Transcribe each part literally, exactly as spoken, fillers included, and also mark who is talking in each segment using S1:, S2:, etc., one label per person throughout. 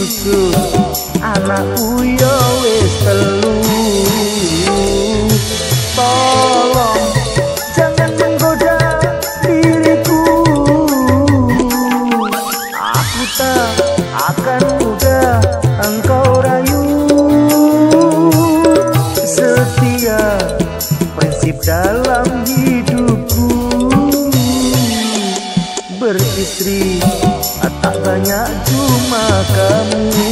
S1: jujur, anakku yo wis telu. Tolong jangan menggoda diriku, aku tak akan mudah engkau rayu. Setia prinsip dalam hidupku, beristri tak banyak cuma kamu.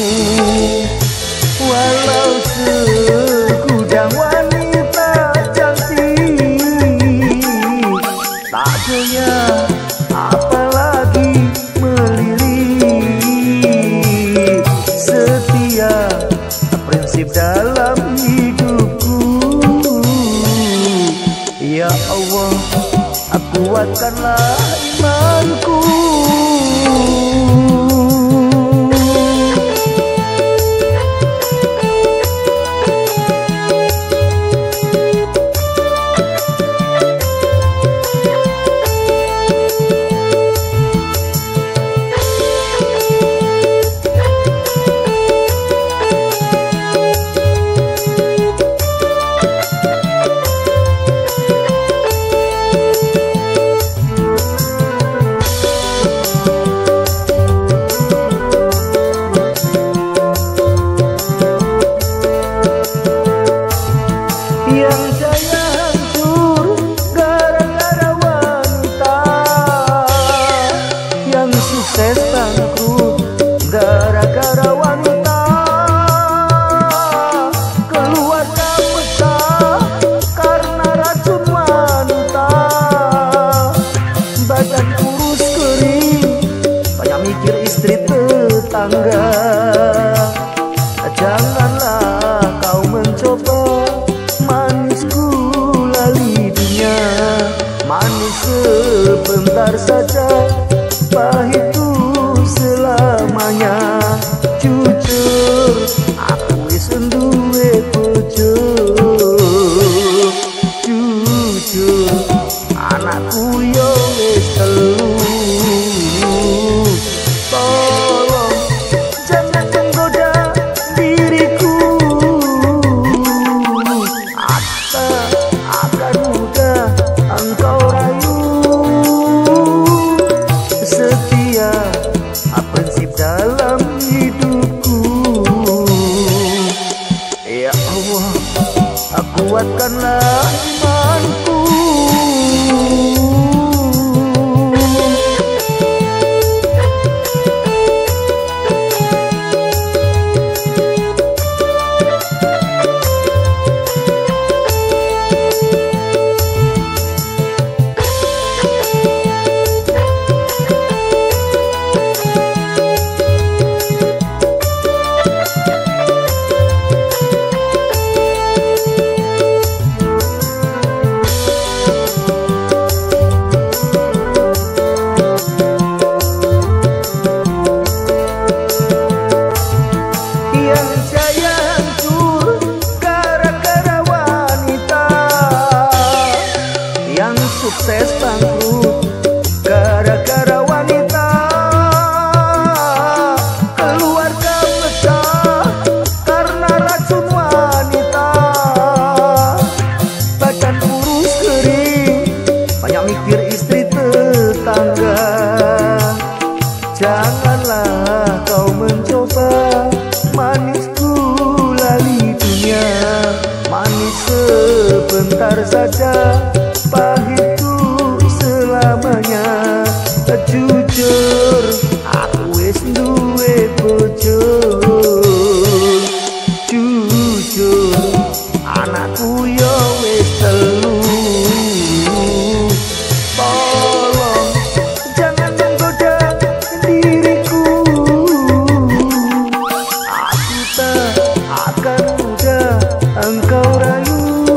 S1: Walau segudang wanita cantik, tak punya apalagi melirik. Setia prinsip dalam hidupku, ya Allah, kuatkanlah imanku. Yang saya hancur gara-gara wanita, yang sukses bangkrut gara-gara wanita, keluarga pecah karena racun wanita, badan kurus kering, banyak mikir istri tetangga. Janganlah kau mencoba manisku lali dunia, manis sebentar saja, pahit itu selamanya. Jujur aku wis duwe bojo, jujur anakku yo wis telu. Tolong jangan menggoda diriku, akan mudah engkau rayu. Setia prinsip dalam hidupku, ya Allah, kuatkanlah imanku. Sukses bangkrut gara-gara wanita, keluarga pecah karena racun wanita, badan kurus kering, banyak mikir istri tetangga. Janganlah kau mencoba manisku lali dunia, manis sebentar saja, pahit selamanya. Jujur aku wis duwe bojo, jujur anakku yo wis telu. Tolong jangan menggoda diriku, aku tak akan mudah engkau rayu.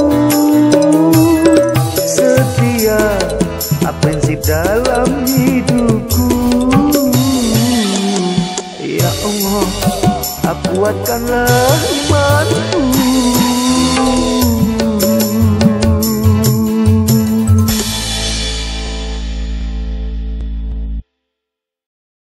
S1: Setia prinsip dalam hidupku, ya Allah, kuatkanlah imanku.